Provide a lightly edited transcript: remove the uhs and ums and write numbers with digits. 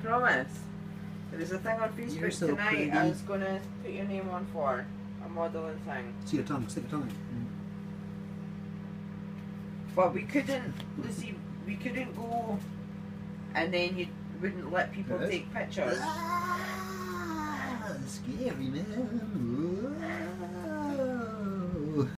promise. There was a thing on You're Facebook so tonight pretty. I was going to put your name on for. A modelling thing. See your tongue, stick your tongue in. But we couldn't, Lucy, we couldn't go and then you wouldn't let people Yes. take pictures. Ah, scary man.